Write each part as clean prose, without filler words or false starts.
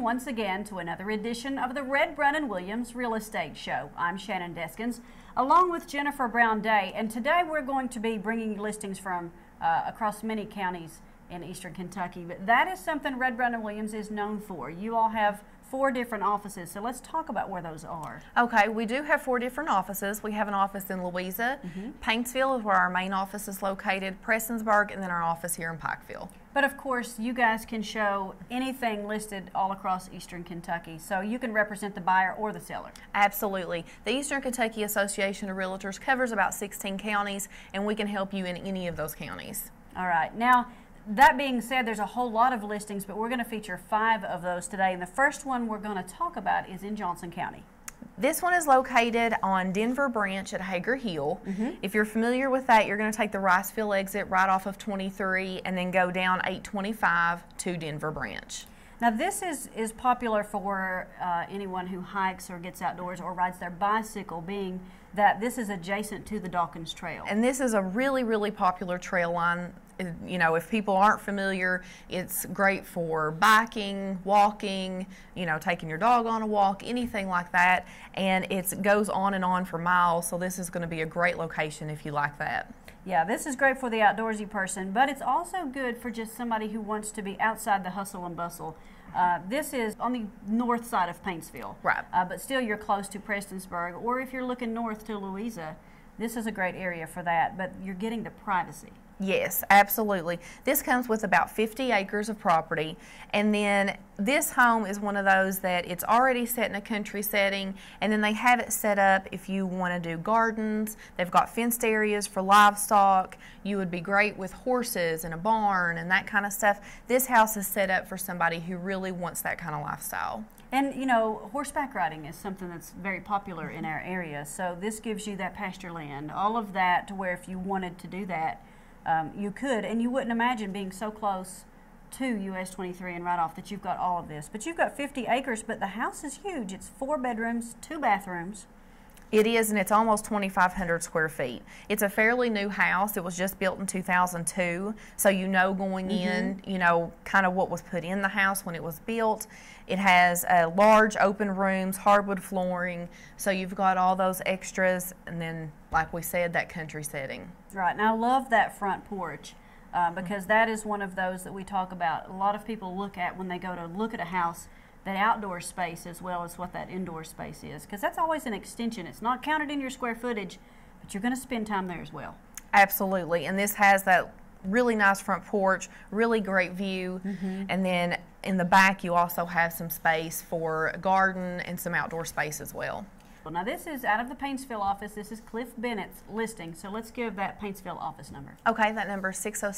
once again to another edition of the Red Brown & Williams Real Estate Show. I'm Shannon Deskins, along with Jennifer Brown Day, and today we're going to be bringing listings from across many counties in eastern Kentucky. But that is something Red Brown & Williams is known for. You all have 4 different offices, so let's talk about where those are. Okay, we do have 4 different offices. We have an office in Louisa, Paintsville is where our main office is located, Prestonsburg, and then our office here in Pikeville. But of course, you guys can show anything listed all across eastern Kentucky, so you can represent the buyer or the seller. Absolutely. The Eastern Kentucky Association of Realtors covers about 16 counties, and we can help you in any of those counties. All right. Now, that being said, there's a whole lot of listings, but we're going to feature 5 of those today. And the first one we're going to talk about is in Johnson County. This one is located on Denver Branch at Hager Hill. If you're familiar with that, you're going to take the Riceville exit right off of 23 and then go down 825 to Denver Branch. Now, this is popular for anyone who hikes or gets outdoors or rides their bicycle, being that this is adjacent to the Dawkins Trail. And this is a really, really popular trail line. You know, if people aren't familiar, it's great for biking, walking, you know, taking your dog on a walk, anything like that. And it goes on and on for miles, so this is going to be a great location if you like that. Yeah, this is great for the outdoorsy person, but it's also good for just somebody who wants to be outside the hustle and bustle. This is on the north side of Paintsville, right? But still you're close to Prestonsburg, or if you're looking north to Louisa, this is a great area for that, but you're getting the privacy. Yes, absolutely. This comes with about 50 acres of property, and then this home is one of those that it's already set in a country setting, and then they have it set up if you want to do gardens. They've got fenced areas for livestock. You would be great with horses and a barn and that kind of stuff. This house is set up for somebody who really wants that kind of lifestyle. And, you know, horseback riding is something that's very popular in our area, so this gives you that pasture land, all of that, to where if you wanted to do that, you could, and you wouldn't imagine being so close to US 23 and right off that you've got all of this. But you've got 50 acres, but the house is huge. It's 4 bedrooms, 2 bathrooms. It is, and it's almost 2,500 square feet. It's a fairly new house. It was just built in 2002, so you know going in, you know, kind of what was put in the house when it was built. It has large open rooms, hardwood flooring, so you've got all those extras, and then, like we said, that country setting. Right, and I love that front porch because that is one of those that we talk about. A lot of people look at when they go to look at a house, that outdoor space as well as what that indoor space is, because that's always an extension. It's not counted in your square footage, but you're going to spend time there as well. Absolutely, and this has that really nice front porch, really great view, and then in the back you also have some space for a garden and some outdoor space as well. Well, now this is out of the Paintsville office. This is Cliff Bennett's listing, so let's give that Paintsville office number. Okay, that number is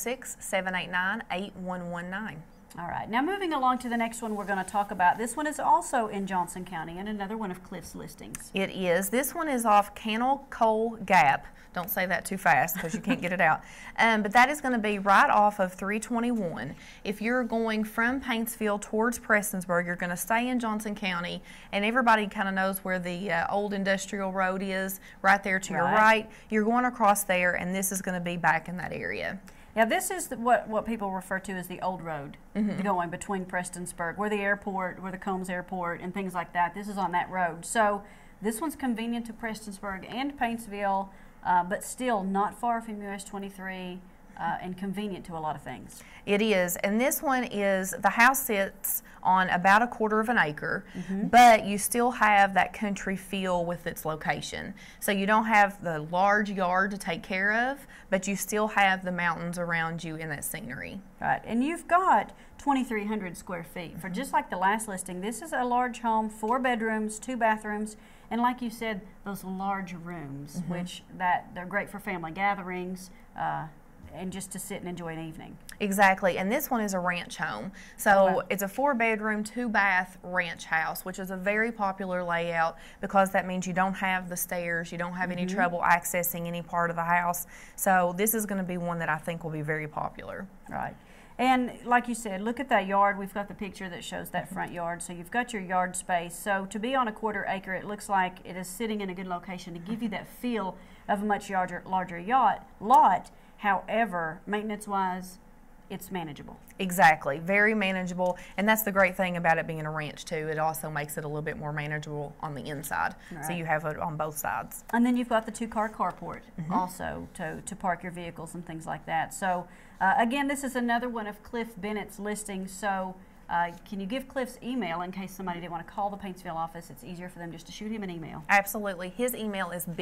606-789-8119. All right, now moving along to the next one we're going to talk about. This one is also in Johnson County and another one of Cliff's listings. It is. This one is off Cannell Coal Gap. Don't say that too fast because you can't get it out. But that is going to be right off of 321. If you're going from Paintsville towards Prestonsburg, you're going to stay in Johnson County, and everybody kind of knows where the old industrial road is, right there to your right. You're going across there, and this is going to be back in that area. Now, this is what people refer to as the old road, going between Prestonsburg, where the airport, where the Combs Airport, and things like that. This is on that road. So this one's convenient to Prestonsburg and Paintsville, but still not far from US 23 and convenient to a lot of things. It is, and this one is, the house sits on about 1/4 of an acre, but you still have that country feel with its location. So you don't have the large yard to take care of, but you still have the mountains around you in that scenery. Right, and you've got 2,300 square feet. For just like the last listing, this is a large home, 4 bedrooms, 2 bathrooms, and like you said, those large rooms, which they're great for family gatherings, and just to sit and enjoy an evening. Exactly, and this one is a ranch home. So it's a 4-bedroom, 2-bath ranch house, which is a very popular layout because that means you don't have the stairs, you don't have any trouble accessing any part of the house. So this is going to be one that I think will be very popular. Right. And like you said, look at that yard. We've got the picture that shows that front yard. So you've got your yard space. So to be on a 1/4 acre, it looks like it is sitting in a good location to give you that feel of a much larger lot. However, maintenance-wise, it's manageable. Exactly, very manageable, and that's the great thing about it being a ranch too. It also makes it a little bit more manageable on the inside, so you have it on both sides. And then you've got the 2-car carport also to park your vehicles and things like that. So again, this is another one of Cliff Bennett's listings. So can you give Cliff's email in case somebody didn't want to call the Paintsville office? It's easier for them just to shoot him an email. Absolutely. His email is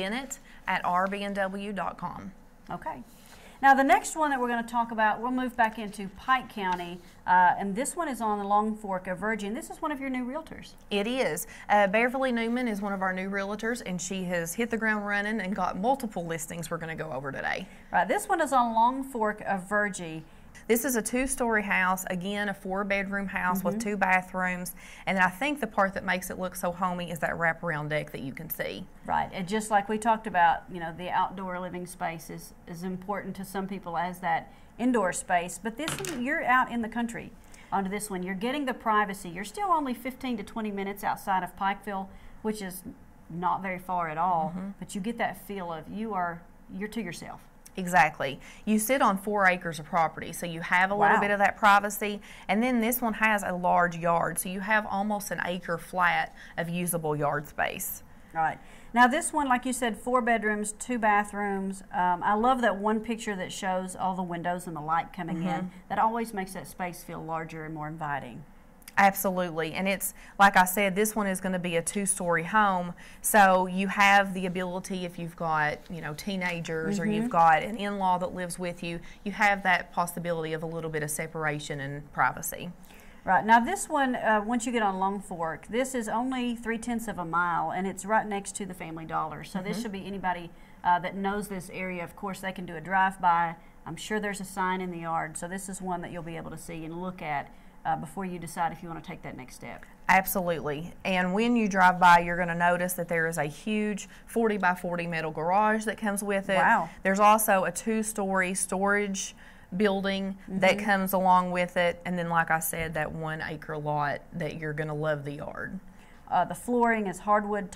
bennett@rbnw.com. Okay. Now the next one that we're going to talk about, we'll move back into Pike County, and this one is on the Long Fork of Virgin. This is one of your new realtors. It is. Beverly Newman is one of our new realtors, and she has hit the ground running and got multiple listings we're going to go over today. Right. This one is on Long Fork of Virgin. This is a 2-story house, again a 4-bedroom house with 2 bathrooms, and I think the part that makes it look so homey is that wraparound deck that you can see. Right, and just like we talked about, you know, the outdoor living space is important to some people as that indoor space, but this one, you're out in the country onto this one. You're getting the privacy. You're still only 15 to 20 minutes outside of Pikeville, which is not very far at all, but you get that feel of you're to yourself. Exactly. You sit on 4 acres of property, so you have a little bit of that privacy. And then this one has a large yard, so you have almost an acre flat of usable yard space. Right. Now this one, like you said, 4 bedrooms, 2 bathrooms. I love that one picture that shows all the windows and the light coming in. That always makes that space feel larger and more inviting. Absolutely, and it's like I said, this one is going to be a 2-story home, so you have the ability, if you've got, you know, teenagers or you've got an in-law that lives with you, you have that possibility of a little bit of separation and privacy. Right. Now this one, once you get on Long Fork, this is only 3/10 of a mile, and it's right next to the Family Dollar. So this should be anybody that knows this area. Of course, they can do a drive-by. I'm sure there's a sign in the yard. So this is one that you'll be able to see and look at before you decide if you want to take that next step. Absolutely. And when you drive by, you're going to notice that there is a huge 40 by 40 metal garage that comes with it. Wow. There's also a 2-story storage building that comes along with it. And then, like I said, that 1 acre lot that you're going to love the yard. The flooring is hardwood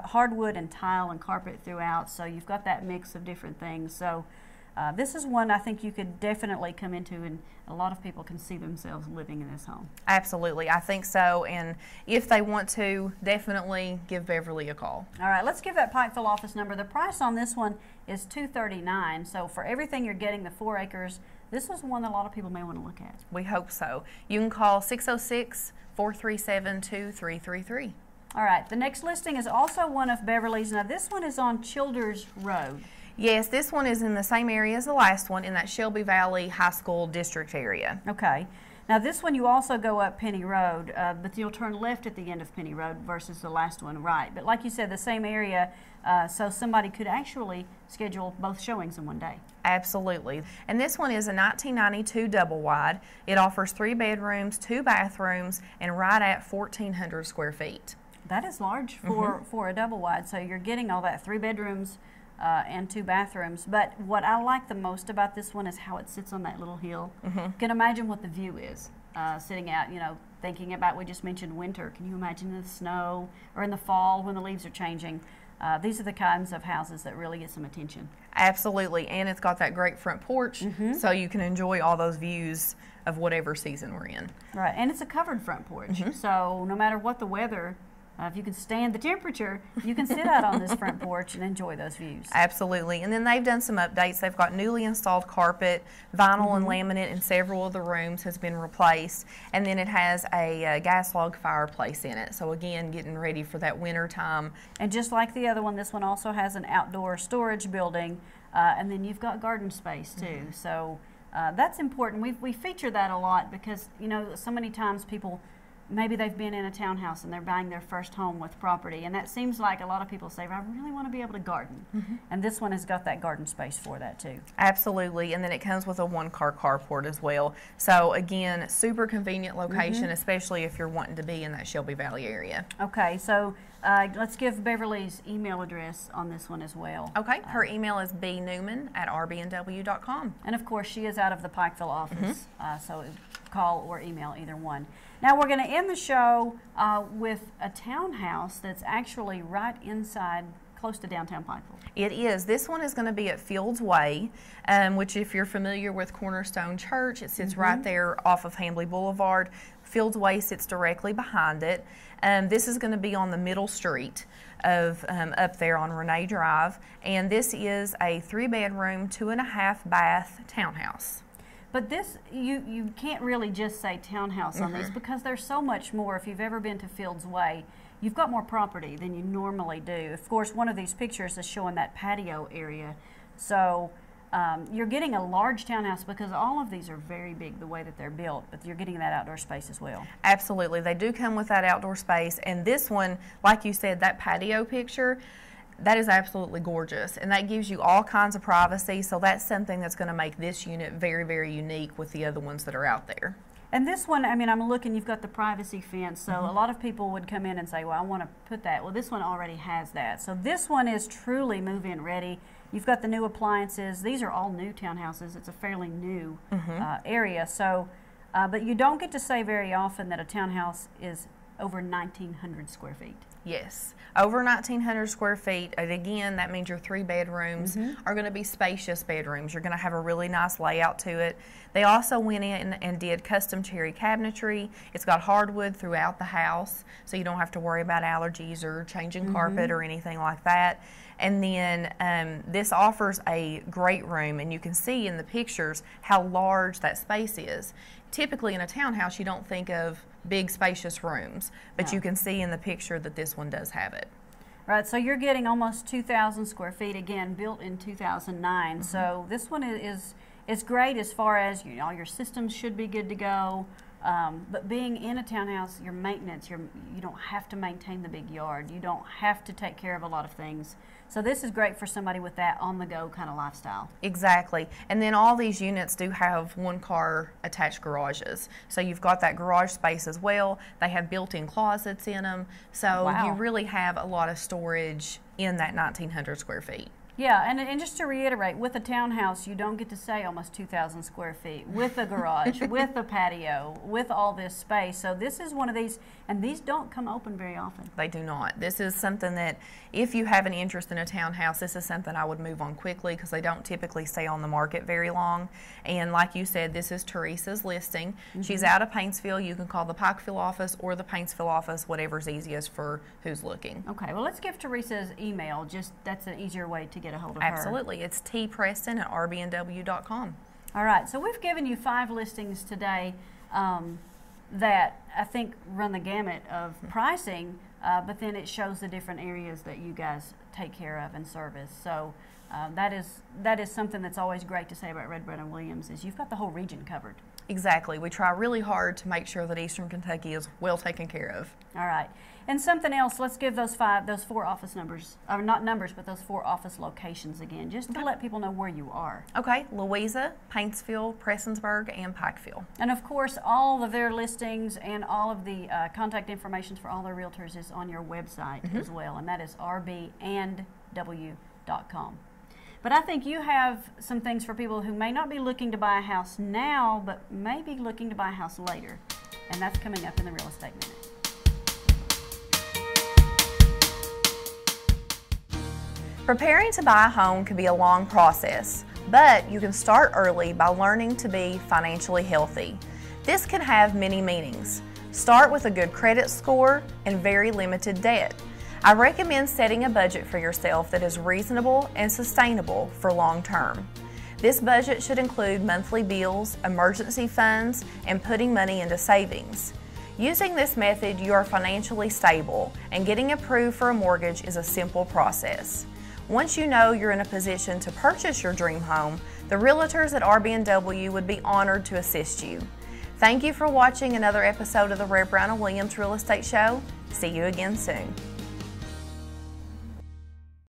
and tile and carpet throughout. So you've got that mix of different things. So this is one I think you could definitely come into, and a lot of people can see themselves living in this home. Absolutely, I think so, and if they want to, definitely give Beverly a call. All right, let's give that Pikeville office number. The price on this one is $239. So for everything you're getting, the 4 acres, this is one that a lot of people may want to look at. We hope so. You can call 606-437-2333. All right, the next listing is also one of Beverly's. Now this one is on Childers Road. Yes, this one is in the same area as the last one, in that Shelby Valley High School district area. Okay. Now this one you also go up Penny Road, but you'll turn left at the end of Penny Road versus the last one right. But like you said, the same area, so somebody could actually schedule both showings in one day. Absolutely. And this one is a 1992 double wide. It offers 3 bedrooms, 2 bathrooms, and right at 1,400 square feet. That is large for a double wide. So you're getting all that, 3 bedrooms, and 2 bathrooms. But what I like the most about this one is how it sits on that little hill. You can imagine what the view is sitting out, you know, thinking about, we just mentioned winter. Can you imagine the snow, or in the fall when the leaves are changing? These are the kinds of houses that really get some attention. Absolutely, and it's got that great front porch, so you can enjoy all those views of whatever season we're in. Right, and it's a covered front porch, so no matter what the weather, if you can stand the temperature, you can sit out on this front porch and enjoy those views. Absolutely. And then they've done some updates. They've got newly installed carpet, vinyl and laminate in several of the rooms has been replaced. And then it has a gas log fireplace in it. So again, getting ready for that winter time. And just like the other one, this one also has an outdoor storage building. And then you've got garden space too. So that's important. We feature that a lot because, you know, so many times people, maybe they've been in a townhouse and they're buying their first home with property, and that seems like a lot of people say, I really want to be able to garden. And this one has got that garden space for that too. Absolutely, and then it comes with a 1-car carport as well. So again, super convenient location, especially if you're wanting to be in that Shelby Valley area. Okay, so let's give Beverly's email address on this one as well. Okay, her email is bnewman@rbnw.com. And of course, she is out of the Pikeville office, so call or email either one. Now we're going to end the show with a townhouse that's actually right inside close to downtown Pikeville. It is. This one is going to be at Fields Way, which if you're familiar with Cornerstone Church, it sits right there off of Hambly Boulevard. Fields Way sits directly behind it. This is going to be on the middle street of up there on Renee Drive, and this is a 3-bedroom, 2.5-bath townhouse. But this, you can't really just say townhouse on these because there's so much more. If you've ever been to Fields Way, you've got more property than you normally do. Of course, one of these pictures is showing that patio area. So you're getting a large townhouse because all of these are very big the way that they're built, but you're getting that outdoor space as well. Absolutely. They do come with that outdoor space. And this one, like you said, that patio picture, that is absolutely gorgeous, and that gives you all kinds of privacy, so that's something that's going to make this unit very, very unique with the other ones that are out there. And this one, I mean, I'm looking, you've got the privacy fence, so a lot of people would come in and say, well, I want to put that. Well, this one already has that. So this one is truly move-in ready. You've got the new appliances. These are all new townhouses. It's a fairly new area. So, but you don't get to say very often that a townhouse is over 1,900 square feet. Yes, over 1,900 square feet, and again, that means your 3 bedrooms are going to be spacious bedrooms. You're going to have a really nice layout to it. They also went in and did custom cherry cabinetry. It's got hardwood throughout the house, so you don't have to worry about allergies or changing carpet or anything like that. And then this offers a great room, and you can see in the pictures how large that space is. Typically in a townhouse, you don't think of big spacious rooms, but you can see in the picture that this one does have it. Right, so you're getting almost 2,000 square feet, again, built in 2009. So this one is great as far as, you know, all your systems should be good to go. But being in a townhouse, your maintenance, you don't have to maintain the big yard. You don't have to take care of a lot of things. So this is great for somebody with that on-the-go kind of lifestyle. Exactly. And then all these units do have one-car attached garages. So you've got that garage space as well. They have built-in closets in them. So you really have a lot of storage in that 1,900 square feet. Yeah, and just to reiterate, with a townhouse, you don't get to say almost 2,000 square feet, with a garage, with a patio, with all this space. So this is one of these, and these don't come open very often. They do not. This is something that, if you have an interest in a townhouse, this is something I would move on quickly because they don't typically stay on the market very long. And like you said, this is Teresa's listing. She's out of Paintsville. You can call the Pikeville office or the Paintsville office, whatever's easiest for who's looking. Okay, well, let's give Teresa's email. Just that's an easier way to get a hold of her. Absolutely. It's tpreston@rbnw.com. All right, so we've given you 5 listings today that I think run the gamut of pricing, but then it shows the different areas that you guys take care of and service. So that is something that's always great to say about Red Brennan Williams is you've got the whole region covered. Exactly. We try really hard to make sure that Eastern Kentucky is well taken care of. All right. And something else, let's give those 4 office numbers, or not numbers, but those 4 office locations again, just to let people know where you are. Okay. Louisa, Paintsville, Prestonsburg, and Pikeville. And of course, all of their listings and all of the contact information for all their realtors is on your website as well, and that is rbandw.com. But I think you have some things for people who may not be looking to buy a house now, but may be looking to buy a house later. And that's coming up in the Real Estate Minute. Preparing to buy a home can be a long process, but you can start early by learning to be financially healthy. This can have many meanings. Start with a good credit score and very limited debt. I recommend setting a budget for yourself that is reasonable and sustainable for long term. This budget should include monthly bills, emergency funds, and putting money into savings. Using this method, you are financially stable, and getting approved for a mortgage is a simple process. Once you know you're in a position to purchase your dream home, the realtors at RB&W would be honored to assist you. Thank you for watching another episode of the Red Brennan Williams Real Estate Show. See you again soon.